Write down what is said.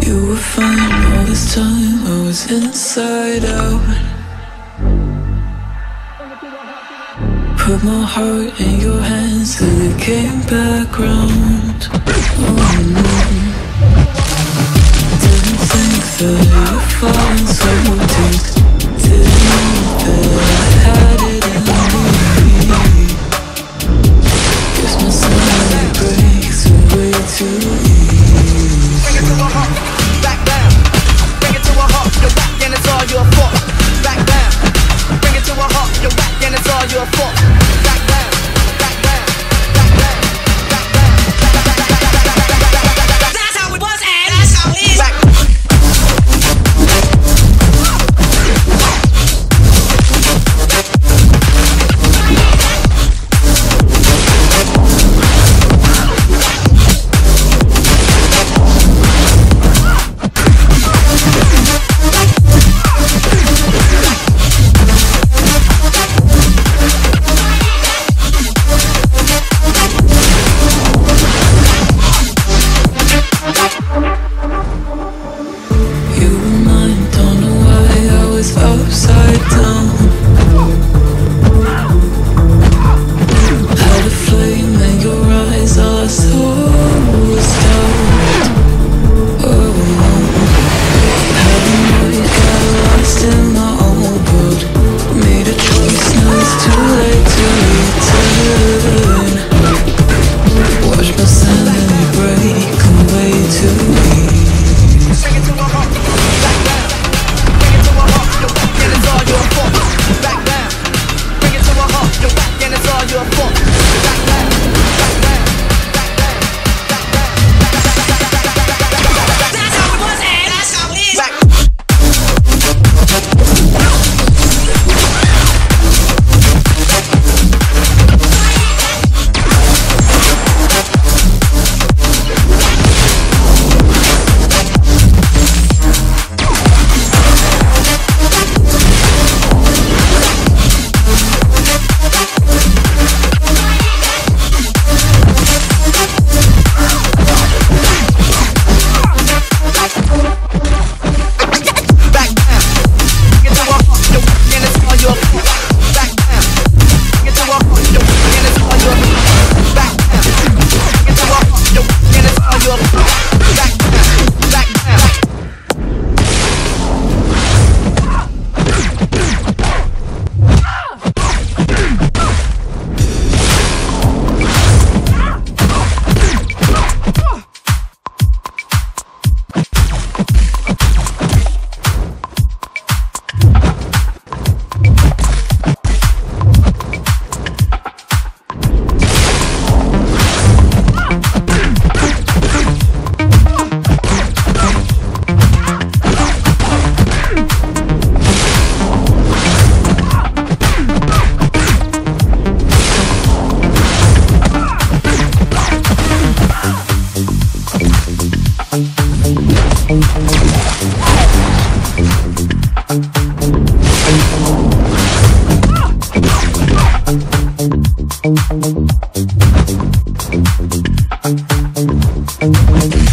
You were fine all this time, I was inside out. Put my heart in your hands till it came back round. Didn't think that you'd fallen so deep. Didn't know that I had it in me. Guess my sanity breaks way too easy. Bring it to a halt, back down. Bring it to a halt, you're back and it's all your fault. Back down. Bring it to a halt, you're back and it's all your fault. Back down, back down, back down, back down. That's how it was and that's how it is. Back. Upside down, had a flame in your eyes, all I saw was doubt. Oh, had a night, got lost in my own world. Made a choice, now it's too late to return. Watch my sanity break away too easy. Bring it to a halt, back down. Bring it to a halt, you're back and it's all your fault. Back down. Bring it to a halt, you're back and it's all your fault. Back down, back down, back down, back down. That's how it was and that's how it is. Back. Thank you.